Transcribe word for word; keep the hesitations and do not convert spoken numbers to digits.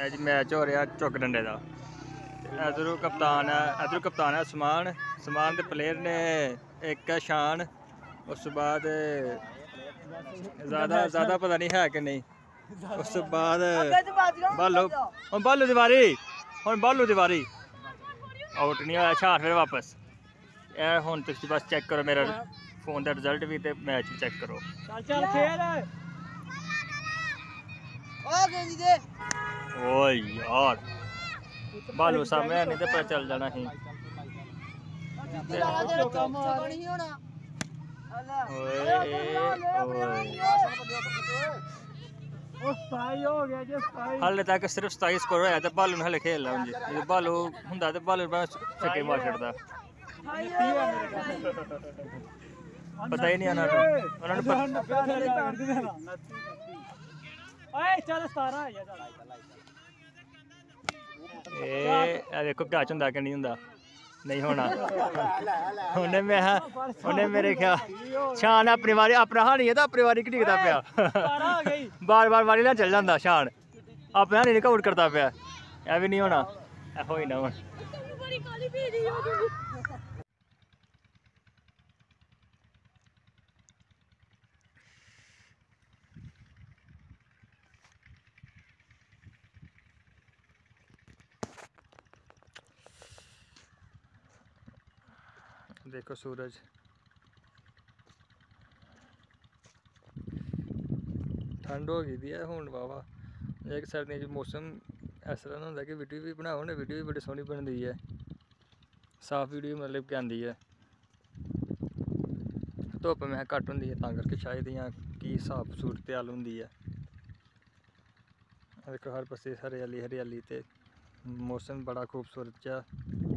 जी match हो रहा चुक डंडे का। इधरों कप्तान है इधरों कप्तान है समान समान के प्लेयर ने एक है शान। उस बाद ज़्यादा ज़्यादा पता नहीं है कि नहीं। उस बाद बालो हम बालू दीवारी हम बालू दीवारी आउट नहीं होया छाट फिर वापस। ए हुण तुसीं बस चेक करो मेरा फोन का रिजल्ट भी तो मैच भी चेक करो। चल खेल ओ यार बालू सामने नहीं तो पता चल जाना ही। हाले तक सिर्फ सताई स्कोर होया तो बालू ने हाले खेलना जो बालू हुंदा तो बालू छक्के मार छड़दा। पता ही नहीं देखो कैच हुंदा कि नहीं हुंदा नहीं होना। उन्हें मैं उन्हें मेरे ख्याल शान अपनी वारी अपना हानी है तो अपनी वारी घड़ीकदा पिया बार बार वारी ना चल जाता शान अपना हानी नहीं आउट करता पिया। यह भी नहीं होना हो ही ना हुण। देखो सूरज ठंड हो गई है हूँ वावा एक सर्दियों च मौसम इस तरह होंगे कि वीडियो भी बनाओ ना वीडियो भी बड़ी सोहनी बनती है साफ वीडियो मतलब कि आती है। धुप्प मैं घट्ट होंगी है तां करके शायद इयां की साफ सूरत हाल होंगी है। देखो हर पासे हरियाली हरियाली ते मौसम बड़ा खूबसूरत चा।